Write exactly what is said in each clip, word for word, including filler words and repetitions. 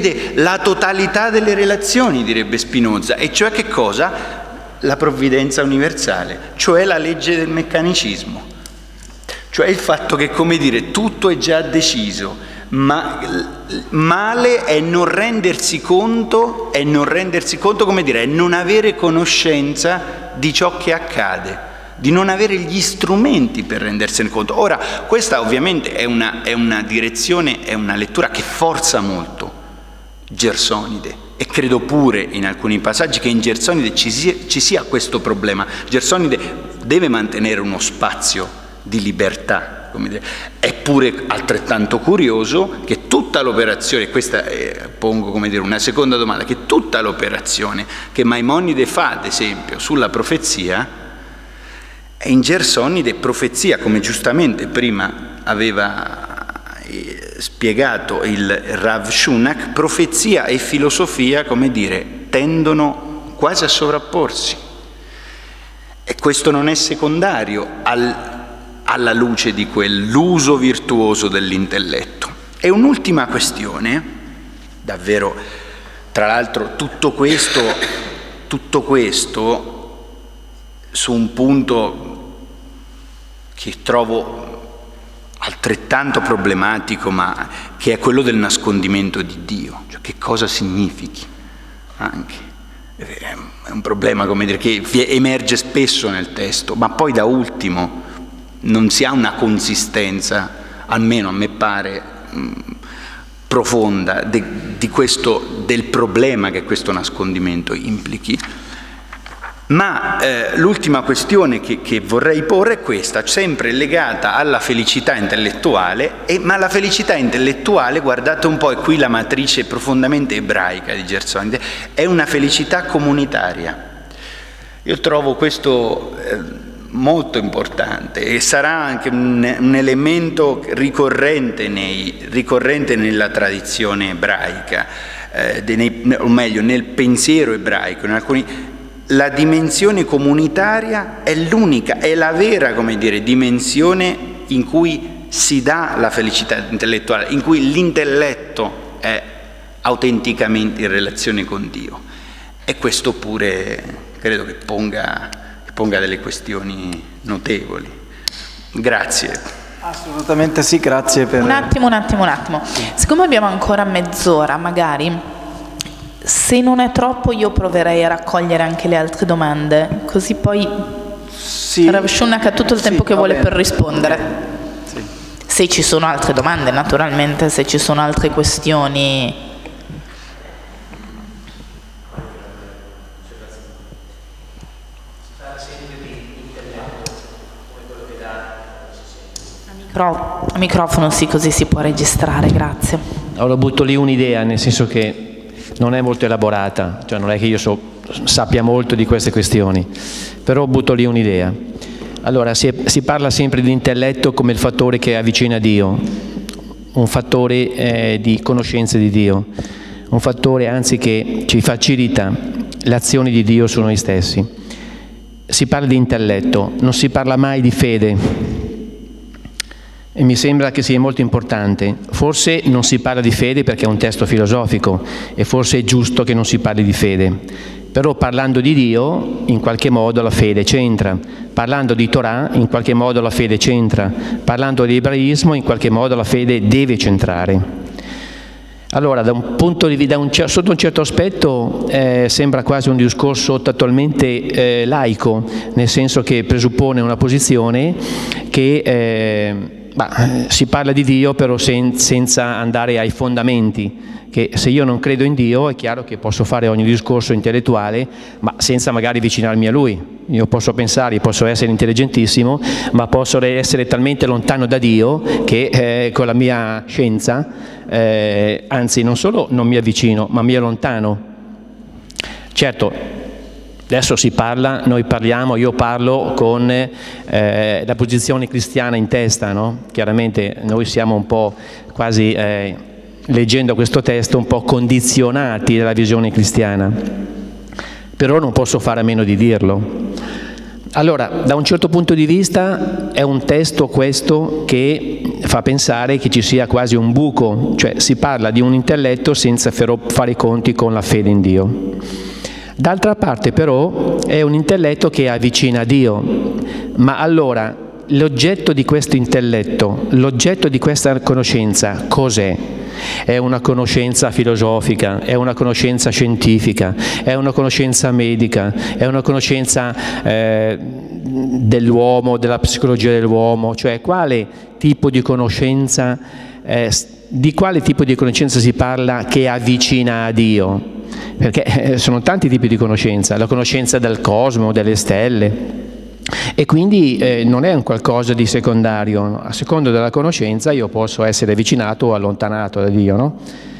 prevede la totalità delle relazioni, direbbe Spinoza, e cioè che cosa? La provvidenza universale, cioè la legge del meccanicismo, cioè il fatto che, come dire, tutto è già deciso, ma male è non rendersi conto, è non rendersi conto, come dire, è non avere conoscenza di ciò che accade, di non avere gli strumenti per rendersene conto. Ora, questa ovviamente è una, è una direzione, è una lettura che forza molto Gersonide, e credo pure in alcuni passaggi che in Gersonide ci sia, ci sia questo problema. Gersonide deve mantenere uno spazio di libertà, come dire. È pure altrettanto curioso che tutta l'operazione, questa è, pongo, come dire, una seconda domanda, che tutta l'operazione che Maimonide fa, ad esempio, sulla profezia, in Gersonide profezia, come giustamente prima aveva spiegato il Rav Shunak, profezia e filosofia, come dire, tendono quasi a sovrapporsi. E questo non è secondario al, alla luce di quell'uso virtuoso dell'intelletto. E un'ultima questione, davvero, tra l'altro tutto questo, tutto questo su un punto che trovo altrettanto problematico, ma che è quello del nascondimento di Dio, cioè che cosa significhi anche. È un problema, come dire, che emerge spesso nel testo, ma poi da ultimo non si ha una consistenza, almeno a me pare, mh, profonda de, di questo, del problema che questo nascondimento implichi. Ma eh, l'ultima questione che, che vorrei porre è questa, sempre legata alla felicità intellettuale, e, ma la felicità intellettuale, guardate un po', e qui la matrice profondamente ebraica di Gersonide, è una felicità comunitaria. Io trovo questo eh, molto importante, e sarà anche un, un elemento ricorrente, nei, ricorrente nella tradizione ebraica, eh, de, nei, o meglio nel pensiero ebraico, in alcuni. La dimensione comunitaria è l'unica, è la vera, come dire, dimensione in cui si dà la felicità intellettuale, in cui l'intelletto è autenticamente in relazione con Dio. E questo pure credo che ponga, che ponga delle questioni notevoli. Grazie. Assolutamente sì, grazie per... Un attimo, un attimo, un attimo. Siccome abbiamo ancora mezz'ora, magari... Se non è troppo io proverei a raccogliere anche le altre domande, così poi sì, Rav Shunak ha tutto il sì, tempo che vuole bene. per rispondere. Sì. Se ci sono altre domande, naturalmente, se ci sono altre questioni. A microfono, sì, così si può registrare, grazie. Allora butto lì un'idea, nel senso che non è molto elaborata, cioè non è che io so, sappia molto di queste questioni, però butto lì un'idea. Allora, si, è, si parla sempre di intelletto come il fattore che avvicina Dio, un fattore eh, di conoscenza di Dio, un fattore anzi che ci facilita l'azione di Dio su noi stessi. Si parla di intelletto, non si parla mai di fede. E mi sembra che sia molto importante. Forse non si parla di fede perché è un testo filosofico e forse è giusto che non si parli di fede, però parlando di Dio in qualche modo la fede c'entra, parlando di Torah in qualche modo la fede c'entra, parlando di ebraismo in qualche modo la fede deve centrare. Allora, da un punto di vista, un, sotto un certo aspetto eh, sembra quasi un discorso totalmente eh, laico, nel senso che presuppone una posizione che eh, bah, si parla di Dio però sen, senza andare ai fondamenti, che se io non credo in Dio è chiaro che posso fare ogni discorso intellettuale ma senza magari avvicinarmi a Lui. Io posso pensare, posso essere intelligentissimo, ma posso essere talmente lontano da Dio che eh, con la mia scienza, eh, anzi non solo non mi avvicino, ma mi allontano. Certo, adesso si parla, noi parliamo, io parlo con eh, la posizione cristiana in testa, no? Chiaramente noi siamo un po' quasi, eh, leggendo questo testo, un po' condizionati dalla visione cristiana. Però non posso fare a meno di dirlo. Allora, da un certo punto di vista è un testo questo che fa pensare che ci sia quasi un buco, cioè si parla di un intelletto senza fare i conti con la fede in Dio. D'altra parte però è un intelletto che avvicina a Dio, ma allora l'oggetto di questo intelletto, l'oggetto di questa conoscenza cos'è? È una conoscenza filosofica, è una conoscenza scientifica, è una conoscenza medica, è una conoscenza eh, dell'uomo, della psicologia dell'uomo, cioè quale tipo di conoscenza, eh, di quale tipo di conoscenza si parla che avvicina a Dio? Perché eh, sono tanti tipi di conoscenza, la conoscenza del cosmo, delle stelle, e quindi eh, non è un qualcosa di secondario. A seconda della conoscenza io posso essere avvicinato o allontanato da Dio, no?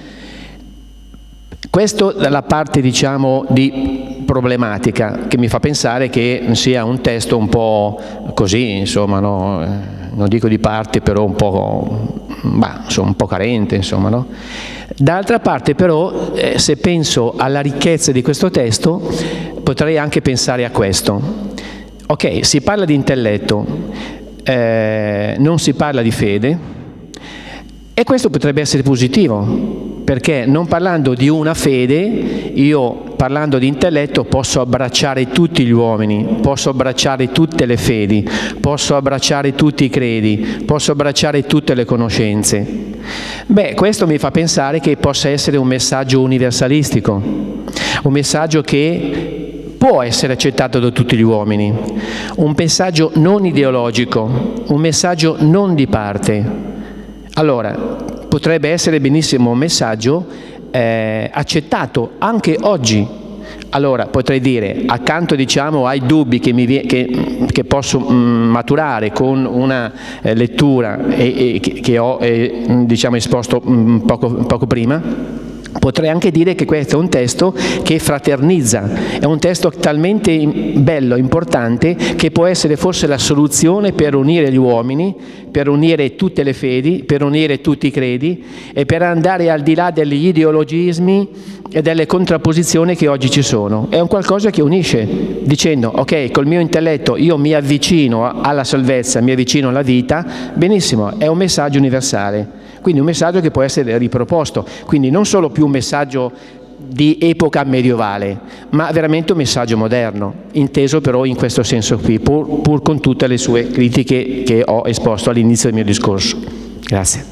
Questo dalla parte, diciamo, di problematica, che mi fa pensare che sia un testo un po' così, insomma, no? Eh, non dico di parte, però un po', bah, insomma, un po' carente, insomma, no? D'altra parte però, eh, se penso alla ricchezza di questo testo, potrei anche pensare a questo. Ok, si parla di intelletto, eh, non si parla di fede, e questo potrebbe essere positivo, perché non parlando di una fede, io parlando di intelletto posso abbracciare tutti gli uomini, posso abbracciare tutte le fedi, posso abbracciare tutti i credi, posso abbracciare tutte le conoscenze. Beh, questo mi fa pensare che possa essere un messaggio universalistico, un messaggio che può essere accettato da tutti gli uomini, un messaggio non ideologico, un messaggio non di parte. Allora, potrebbe essere benissimo un messaggio eh, accettato anche oggi. Allora, potrei dire, accanto, diciamo, ai dubbi che, mi, che, che posso mh, maturare con una eh, lettura e, e, che ho eh, diciamo, esposto mh, poco, poco prima, potrei anche dire che questo è un testo che fraternizza, è un testo talmente bello, importante, che può essere forse la soluzione per unire gli uomini, per unire tutte le fedi, per unire tutti i credi e per andare al di là degli ideologismi e delle contrapposizioni che oggi ci sono. È un qualcosa che unisce, dicendo, ok, col mio intelletto io mi avvicino alla salvezza, mi avvicino alla vita, benissimo, è un messaggio universale. Quindi un messaggio che può essere riproposto, quindi non solo più un messaggio di epoca medievale, ma veramente un messaggio moderno, inteso però in questo senso qui, pur, pur con tutte le sue critiche che ho esposto all'inizio del mio discorso. Grazie.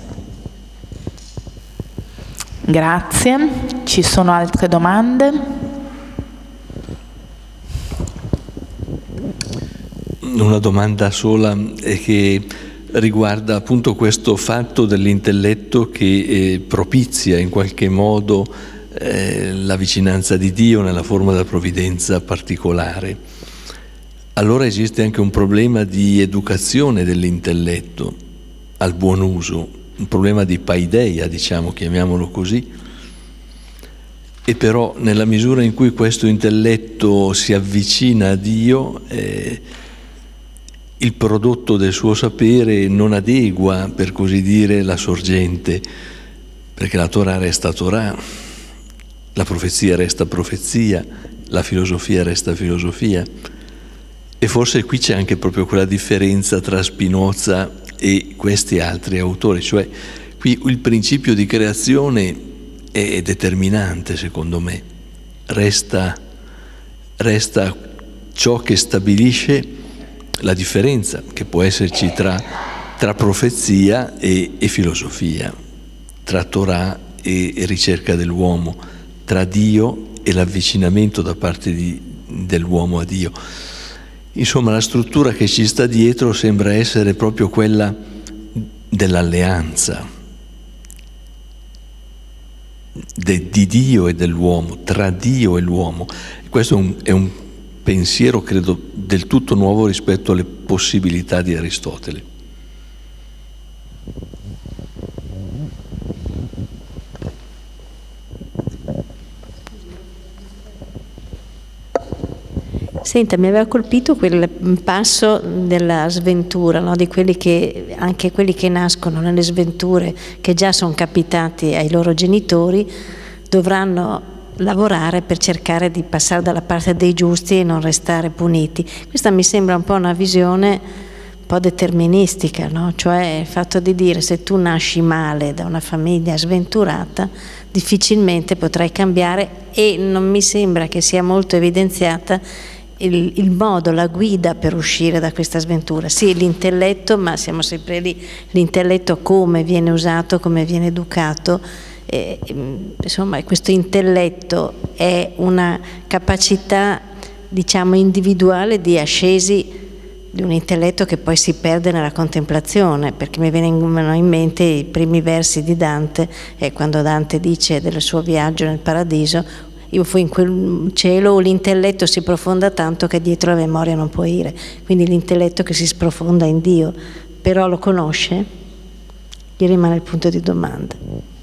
Grazie. Ci sono altre domande? Una domanda sola è che riguarda appunto questo fatto dell'intelletto che eh, propizia in qualche modo eh, la vicinanza di Dio nella forma della provvidenza particolare. Allora esiste anche un problema di educazione dell'intelletto al buon uso, un problema di paideia, diciamo, chiamiamolo così. E però nella misura in cui questo intelletto si avvicina a Dio, eh, il prodotto del suo sapere non adegua, per così dire, la sorgente, perché la Torah resta Torah, la profezia resta profezia, la filosofia resta filosofia. E forse qui c'è anche proprio quella differenza tra Spinoza e questi altri autori, cioè qui il principio di creazione è determinante, secondo me, resta, resta ciò che stabilisce la differenza che può esserci tra, tra profezia e, e filosofia, tra Torah e, e ricerca dell'uomo, tra Dio e l'avvicinamento da parte di, dell'uomo a Dio. Insomma, la struttura che ci sta dietro sembra essere proprio quella dell'alleanza de, di Dio e dell'uomo, tra Dio e l'uomo. Questo è un, è un pensiero, credo, del tutto nuovo rispetto alle possibilità di Aristotele. Senta, mi aveva colpito quel passo della sventura, no? Di quelli che, anche quelli che nascono nelle sventure, che già sono capitati ai loro genitori, dovranno lavorare per cercare di passare dalla parte dei giusti e non restare puniti. Questa mi sembra un po' una visione un po' deterministica, no? Cioè il fatto di dire se tu nasci male da una famiglia sventurata difficilmente potrai cambiare, e non mi sembra che sia molto evidenziata il, il modo, la guida per uscire da questa sventura. Sì, l'intelletto, ma siamo sempre lì, l'intelletto come viene usato, come viene educato. Eh, insomma, questo intelletto è una capacità, diciamo, individuale di ascesi di un intelletto che poi si perde nella contemplazione, perché mi vengono in mente i primi versi di Dante, eh, quando Dante dice del suo viaggio nel paradiso: io fui in quel cielo, l'intelletto si profonda tanto che dietro la memoria non può ire. Quindi l'intelletto che si sprofonda in Dio, però lo conosce? Gli rimane il punto di domanda.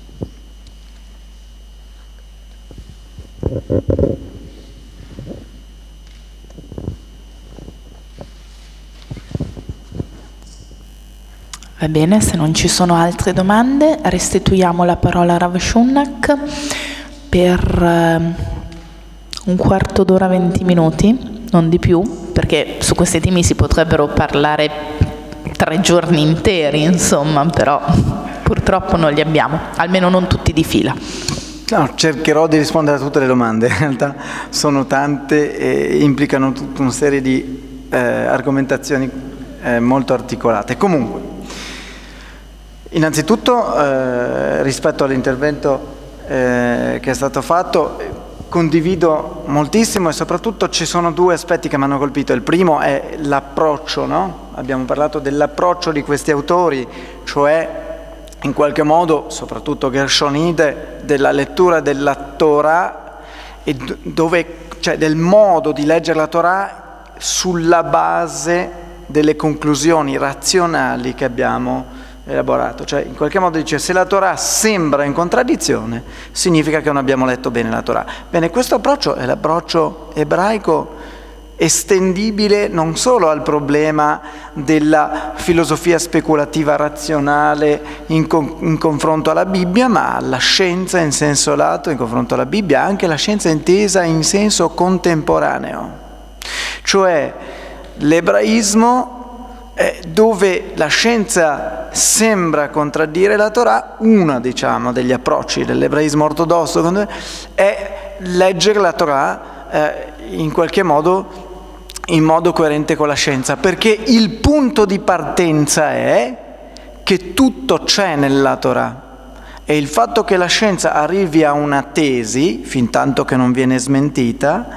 Va bene, se non ci sono altre domande restituiamo la parola a Rav Shunak per un quarto d'ora, venti minuti, non di più, perché su questi temi si potrebbero parlare tre giorni interi, insomma, però purtroppo non li abbiamo, almeno non tutti di fila. No, cercherò di rispondere a tutte le domande, in realtà sono tante e implicano tutta una serie di eh, argomentazioni eh, molto articolate. Comunque, innanzitutto eh, rispetto all'intervento eh, che è stato fatto, condivido moltissimo, e soprattutto ci sono due aspetti che mi hanno colpito. Il primo è l'approccio, no? Abbiamo parlato dell'approccio di questi autori, cioè in qualche modo, soprattutto Gershonide, della lettura della Torah, e dove, cioè del modo di leggere la Torah sulla base delle conclusioni razionali che abbiamo elaborato. Cioè in qualche modo dice: se la Torah sembra in contraddizione, significa che non abbiamo letto bene la Torah. Bene, questo approccio è l'approccio ebraico estendibile non solo al problema della filosofia speculativa razionale in, con, in confronto alla Bibbia, ma alla scienza in senso lato in confronto alla Bibbia, anche la scienza intesa in senso contemporaneo. Cioè l'ebraismo, eh, dove la scienza sembra contraddire la Torah, uno, diciamo, degli approcci dell'ebraismo ortodosso è leggere la Torah eh, in qualche modo in modo coerente con la scienza, perché il punto di partenza è che tutto c'è nella Torah, e il fatto che la scienza arrivi a una tesi, fin tanto che non viene smentita,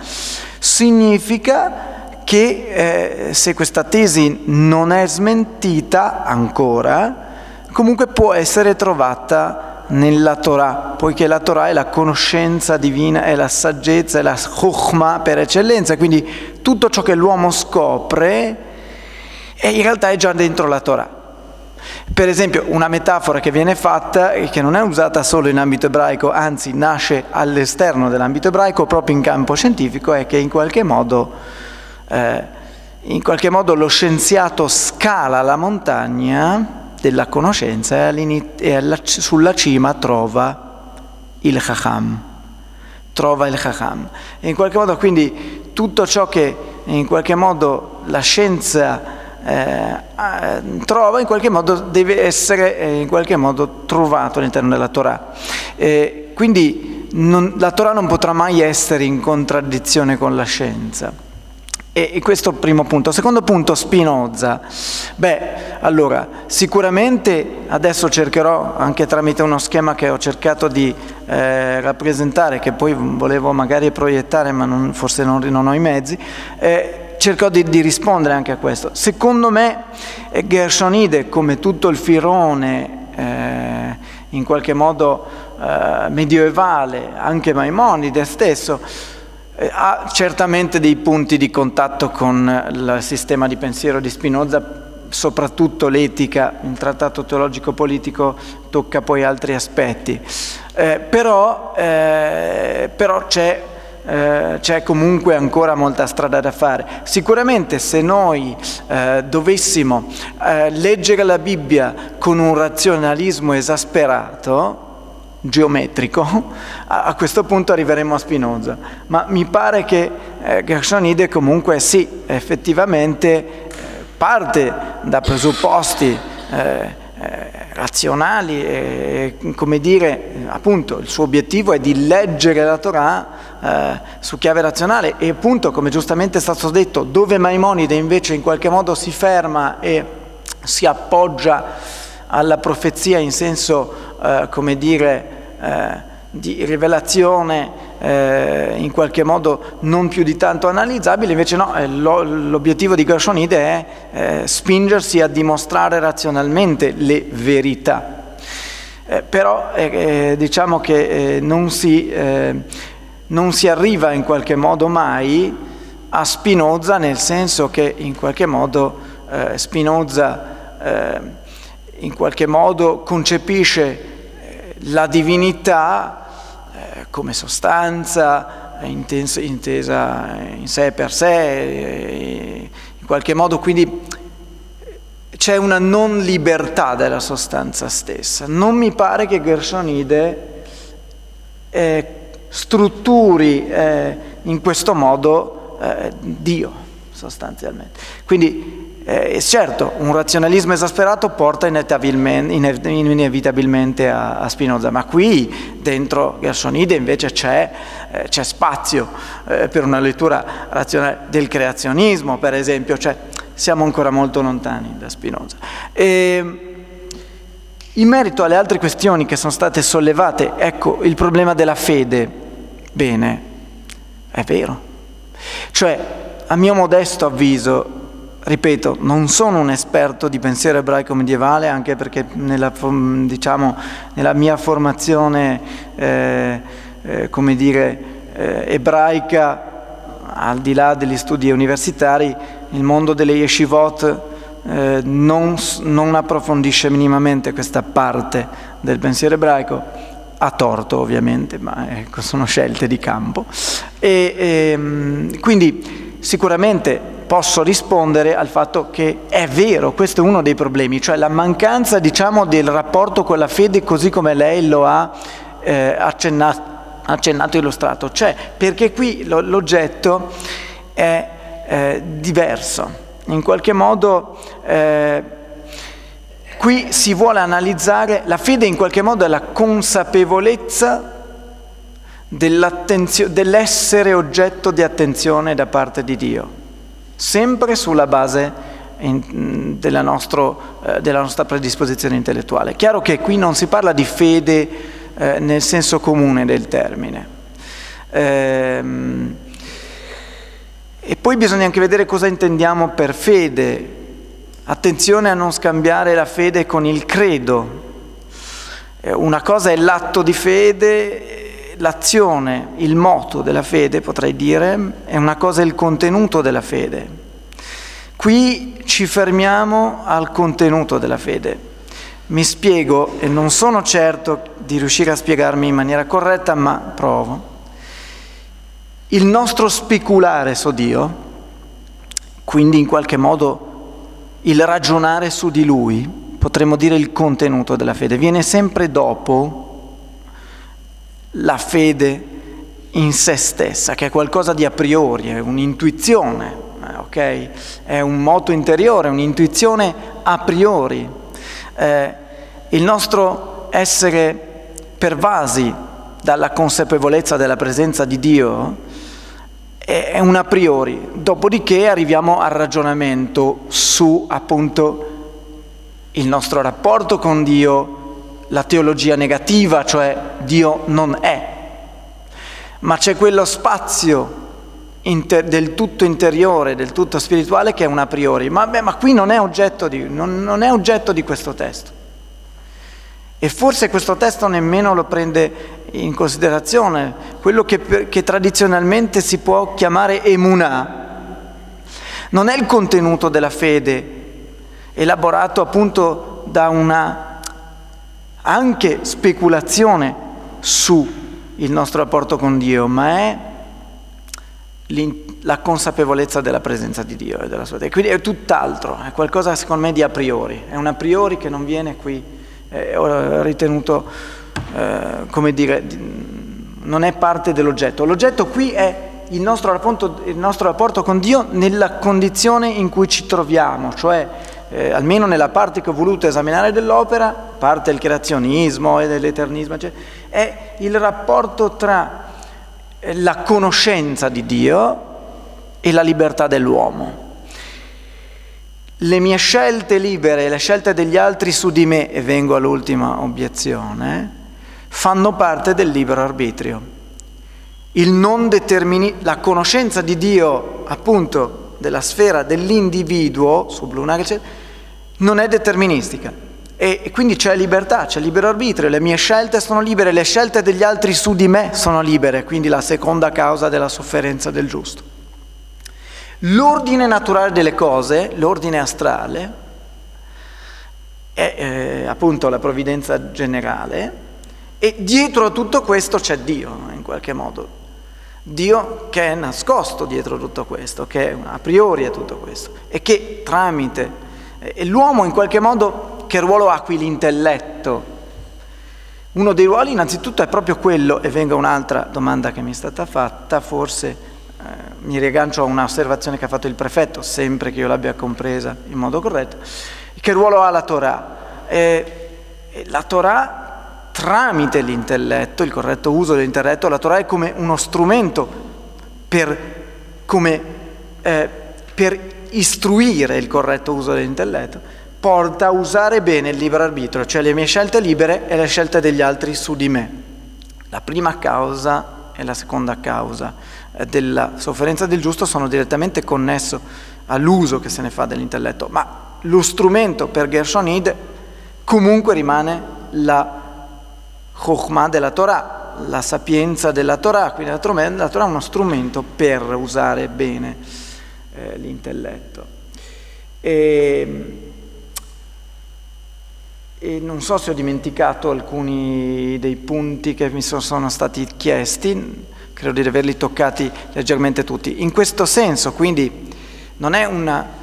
significa che eh, se questa tesi non è smentita ancora, comunque può essere trovata nella Torah, poiché la Torah è la conoscenza divina, è la saggezza, è la chokhmah per eccellenza, quindi tutto ciò che l'uomo scopre è, in realtà è già dentro la Torah. Per esempio, una metafora che viene fatta e che non è usata solo in ambito ebraico, anzi nasce all'esterno dell'ambito ebraico, proprio in campo scientifico, è che in qualche modo, eh, in qualche modo lo scienziato scala la montagna della conoscenza e, e alla, sulla cima trova il Chacham, trova il Chacham. E in qualche modo quindi tutto ciò che in qualche modo la scienza eh, trova, in qualche modo deve essere eh, in qualche modo trovato all'interno della Torah. Eh, quindi non, la Torah non potrà mai essere in contraddizione con la scienza. E questo è il primo punto. Secondo punto, Spinoza. Beh, allora, sicuramente adesso cercherò, anche tramite uno schema che ho cercato di eh, rappresentare, che poi volevo magari proiettare, ma non, forse non, non ho i mezzi, eh, cercherò di, di rispondere anche a questo. Secondo me, eh, Gershonide, come tutto il filone eh, in qualche modo eh, medioevale, anche Maimonide stesso, ha certamente dei punti di contatto con il sistema di pensiero di Spinoza, soprattutto l'etica. Il trattato teologico-politico tocca poi altri aspetti, eh, però, eh, però c'è eh, c'è comunque ancora molta strada da fare. Sicuramente se noi eh, dovessimo eh, leggere la Bibbia con un razionalismo esasperato, geometrico, a questo punto arriveremo a Spinoza. Ma mi pare che eh, Gersonide comunque sì, effettivamente eh, parte da presupposti eh, eh, razionali e, come dire, appunto il suo obiettivo è di leggere la Torah eh, su chiave razionale, e appunto, come giustamente è stato detto, dove Maimonide invece in qualche modo si ferma e si appoggia alla profezia in senso, eh, come dire, eh, di rivelazione eh, in qualche modo non più di tanto analizzabile, invece no, eh, lo, l'obiettivo di Gersonide è eh, spingersi a dimostrare razionalmente le verità. Eh, però eh, diciamo che eh, non, si, eh, non si arriva in qualche modo mai a Spinoza, nel senso che in qualche modo eh, Spinoza eh, in qualche modo concepisce la divinità eh, come sostanza intesa, intesa in sé per sé, eh, in qualche modo, quindi c'è una non libertà della sostanza stessa. Non mi pare che Gersonide eh, strutturi eh, in questo modo eh, Dio, sostanzialmente. Quindi Eh, certo, un razionalismo esasperato porta inevitabilmente, inevitabilmente a, a Spinoza, ma qui dentro Gersonide invece c'è, eh, c'è spazio eh, per una lettura razionale del creazionismo, per esempio, cioè siamo ancora molto lontani da Spinoza. E, in merito alle altre questioni che sono state sollevate, ecco, il problema della fede, bene, è vero, cioè a mio modesto avviso, ripeto, non sono un esperto di pensiero ebraico medievale, anche perché nella, diciamo, nella mia formazione eh, eh, come dire, eh, ebraica, al di là degli studi universitari, il mondo delle yeshivot eh, non, non approfondisce minimamente questa parte del pensiero ebraico, a torto ovviamente, ma ecco, sono scelte di campo. E, e, quindi sicuramente posso rispondere al fatto che è vero, questo è uno dei problemi, cioè la mancanza, diciamo, del rapporto con la fede così come lei lo ha eh, accennato, accennato e illustrato, cioè perché qui lo, l'oggetto è eh, diverso, in qualche modo eh, qui si vuole analizzare, la fede in qualche modo è la consapevolezza dell'essere oggetto di attenzione da parte di Dio, sempre sulla base in, della, nostro, eh, della nostra predisposizione intellettuale. È chiaro che qui non si parla di fede eh, nel senso comune del termine. Ehm, e poi bisogna anche vedere cosa intendiamo per fede. Attenzione a non scambiare la fede con il credo. Eh, una cosa è l'atto di fede, l'azione, il moto della fede, potrei dire, è una cosa il contenuto della fede. Qui ci fermiamo al contenuto della fede. Mi spiego, e non sono certo di riuscire a spiegarmi in maniera corretta, ma provo. Il nostro speculare su Dio, quindi in qualche modo il ragionare su di Lui, potremmo dire il contenuto della fede, viene sempre dopo la fede in se stessa, che è qualcosa di a priori, è un'intuizione, ok? È un moto interiore, un'intuizione a priori. Eh, il nostro essere pervasi dalla consapevolezza della presenza di Dio è un a priori, dopodiché arriviamo al ragionamento su appunto il nostro rapporto con Dio, la teologia negativa, cioè Dio non è, ma c'è quello spazio inter- del tutto interiore, del tutto spirituale che è un a priori, ma, beh, ma qui non è, oggetto di, non, non è oggetto di questo testo. E forse questo testo nemmeno lo prende in considerazione, quello che, che tradizionalmente si può chiamare emunah. Non è il contenuto della fede, elaborato appunto da una anche speculazione su il nostro rapporto con Dio, ma è la consapevolezza della presenza di Dio e della sua Quindi è tutt'altro, è qualcosa secondo me di a priori, è un a priori che non viene qui, eh, ho ritenuto eh, come dire, non è parte dell'oggetto. L'oggetto qui è il nostro rapporto, il nostro rapporto con Dio nella condizione in cui ci troviamo, cioè eh, almeno nella parte che ho voluto esaminare dell'opera, parte del creazionismo e dell'eternismo, cioè, è il rapporto tra la conoscenza di Dio e la libertà dell'uomo. Le mie scelte libere e le scelte degli altri su di me, e vengo all'ultima obiezione, fanno parte del libero arbitrio. Il non determini- la conoscenza di Dio, appunto, della sfera dell'individuo, sublunare, non è deterministica. E, e quindi c'è libertà, c'è libero arbitrio, le mie scelte sono libere, le scelte degli altri su di me sono libere, quindi la seconda causa della sofferenza del giusto. L'ordine naturale delle cose, l'ordine astrale, è eh, appunto la provvidenza generale, e dietro a tutto questo c'è Dio, in qualche modo. Dio che è nascosto dietro tutto questo, che a priori è tutto questo, e che tramite, e l'uomo in qualche modo, che ruolo ha qui l'intelletto? Uno dei ruoli innanzitutto è proprio quello, e venga un'altra domanda che mi è stata fatta, forse eh, mi riaggancio a un'osservazione che ha fatto il prefetto, sempre che io l'abbia compresa in modo corretto, che ruolo ha la Torah? Eh, la Torah, tramite l'intelletto, il corretto uso dell'intelletto, la Torah è come uno strumento per, come, eh, per istruire il corretto uso dell'intelletto, porta a usare bene il libero arbitrio, cioè le mie scelte libere e le scelte degli altri su di me. La prima causa e la seconda causa eh, della sofferenza del giusto sono direttamente connesso all'uso che se ne fa dell'intelletto, ma lo strumento per Gershonid comunque rimane la Chokhmah della Torah, la sapienza della Torah, quindi la Torah è uno strumento per usare bene eh, l'intelletto. E, e non so se ho dimenticato alcuni dei punti che mi sono stati chiesti, credo di averli toccati leggermente tutti. In questo senso, quindi, non è una